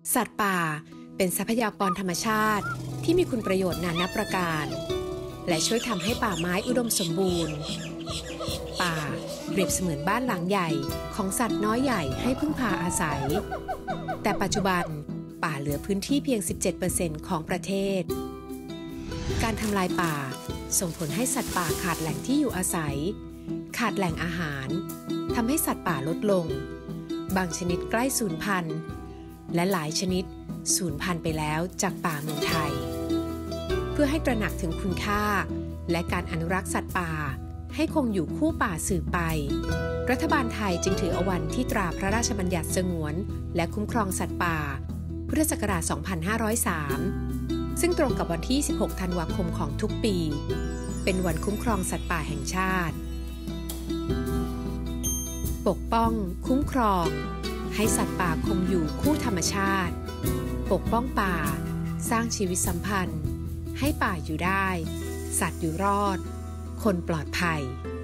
สัตว์ป่าเป็นทรัพยากรธรรมชาติที่มีคุณประโยชน์นานับประการและช่วยทำให้ป่าไม้อุดมสมบูรณ์ป่าเปรียบเสมือนบ้านหลังใหญ่ของสัตว์น้อยใหญ่ให้พึ่งพาอาศัยแต่ปัจจุบันป่าเหลือพื้นที่เพียง 17% ของประเทศการทำลายป่าส่งผลให้สัตว์ป่าขาดแหล่งที่อยู่อาศัยขาดแหล่งอาหารทำให้สัตว์ป่าลดลงบางชนิดใกล้สูญพันธุ์และหลายชนิดสูญพันธุ์ไปแล้วจากป่าเมืองไทยเพื่อให้ตระหนักถึงคุณค่าและการอนุรักษ์สัตว์ป่าให้คงอยู่คู่ป่าสืบไปรัฐบาลไทยจึงถือเอาวันที่ตราพระราชบัญญัติสงวนและคุ้มครองสัตว์ป่าพุทธศักราช 2503 ซึ่งตรงกับวันที่ 16 ธันวาคมของทุกปีเป็นวันคุ้มครองสัตว์ป่าแห่งชาติปกป้องคุ้มครองให้สัตว์ป่าคงอยู่คู่ธรรมชาติปกป้องป่าสร้างชีวิตสัมพันธ์ให้ป่าอยู่ได้สัตว์อยู่รอดคนปลอดภัย